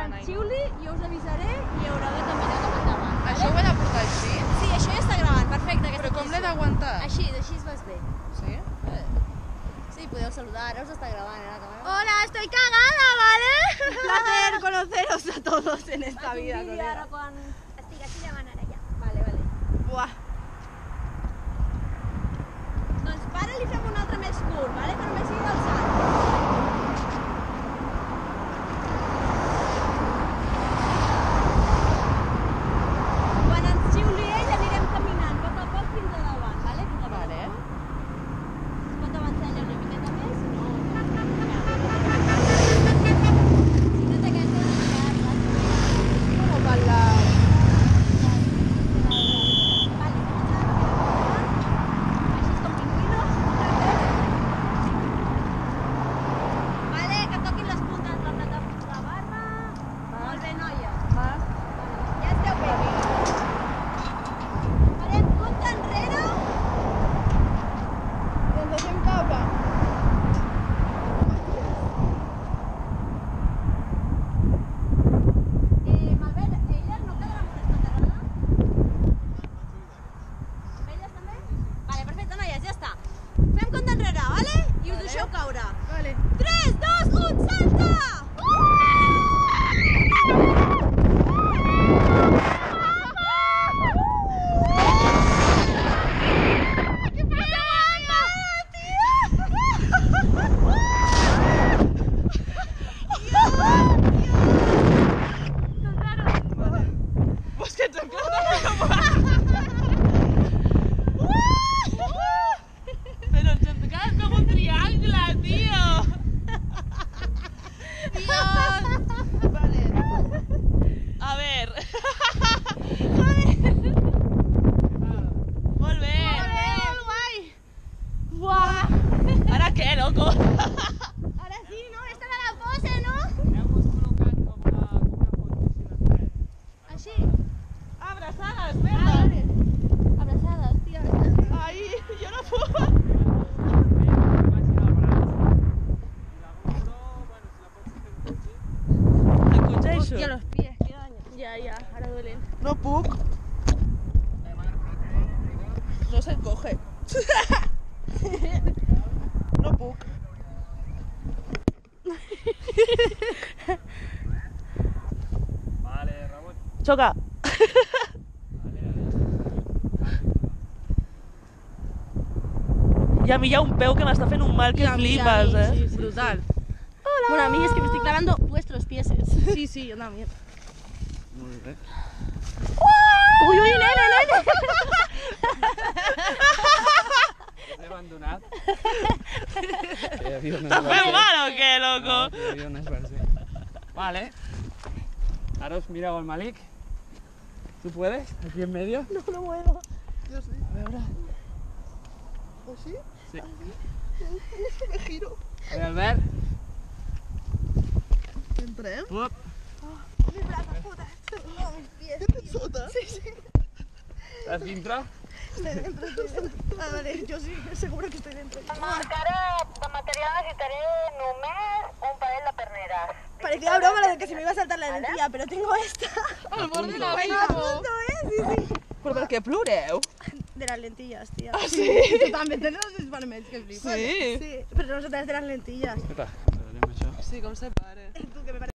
Quan xiuli jo us avisaré i haureu de caminar cap endavant. Això ho he de portar així? Sí, això ja està gravant, perfecte. Però com l'he d'aguantar? Així vas bé. Sí? Sí, podeu saludar, ara us està gravant la càmera. Hola, estoy cagada, ¿vale? Un placer conoceros a todos en esta vida. Un vídeo ara quan estiguessi llevant ara ja. Vale. Buah. Doncs para li fem un altre més curt, vale? Que només sigui del salt. Quan ens xiuli ell anirem caminant a poc fins a davant, vale? Fins a Vale. Es pot avançar allà una miqueta més? Si no te quedes Com va la... Vale. 3, 2, 1, salta! Pues que ens hem quedat Però ens hem quedat com un triangle, tio! Dios! Vale. A ver. Molt bé! Molt guai! Buah! Ara què, loco? Ahora sí, ¿no? Esta era la pose, ¿no? Així? Abraçades, merda! Abraçades, tia. Ai, jo no puc! Encongeixo? Hòstia, los pies, qué daño. Ya, ahora duelen. No puc. No se encoge. No puc. Vale, Ramon. Xoca. I a mi hi ha un peu que m'està fent un mal que flipes, eh? Sí, brutal. Hola. Bueno, a mí es que me estoy clavando vuestros pieses. Sí, yo también. Molt bé. Uy, nene. T'he abandonat. Que hi havia una T'has fet mal o què, loco? No, que hi havia una esbarzer. Vale. Ahora os mireu al Malik. ¿Tú puedes? Aquí en medio. No puedo. Jo sí. A veure. O sí? Sí. Me giro. A veure, Albert. Entrem? Up. Mis brazos, puta. No, mis pies. Sota? Sí. Estàs dintre? Estoy dentro. Ah, vale, yo sí, seguro que estoy dentro. Encara de material necesitaré només un parell de perneres. Parecía broma lo de que se me iba a saltar la lentilla, pero tengo esta. Al bord de la A vida. punto, sí. Però per què ploreu? De las lentillas, tía. Ah, sí? Tú también tienes los desparments que flipas. Sí? Sí, pero nosotras de las lentillas. Espera, veurem això. Sí, com se pare. Tú que me